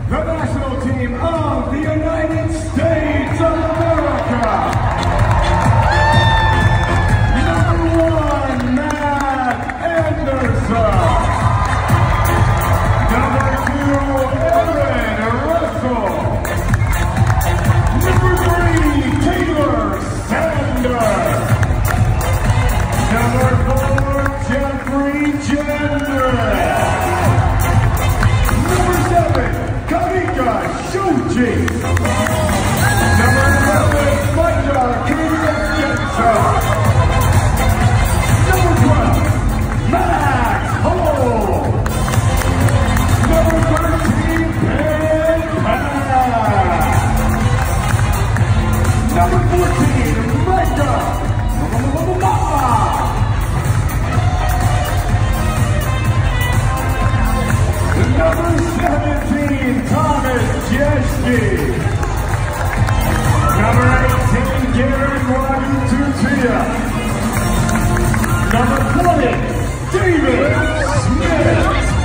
the national team of the United States of America. Number 1, Matt Anderson. Number 2, Aaron Russell. Number 3, Taylor Sanders. Number 4, Jeffrey Gendron. Number 7, Kamika Shuji. Number 11, Micah Jensen. Number 12, Max Hole. Number 13, Ben Pass. Number 14, Micah Number 17, Thomas Jeschke. Number 18, Gary Tutia. Number 20, David Smith.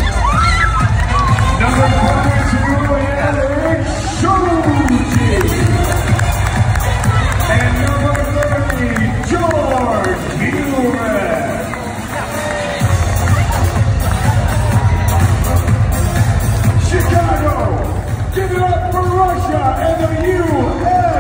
Number 22, Eric Shuji. And number 30, George Mueller. Chicago, give it up for Russia and the U.S.